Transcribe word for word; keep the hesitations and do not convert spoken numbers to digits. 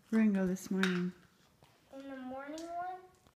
We're gonna go this morning. In the morning one?